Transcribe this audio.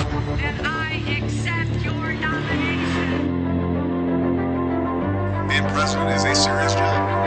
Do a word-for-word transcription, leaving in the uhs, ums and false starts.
Then I accept your nomination. Being president is a serious job.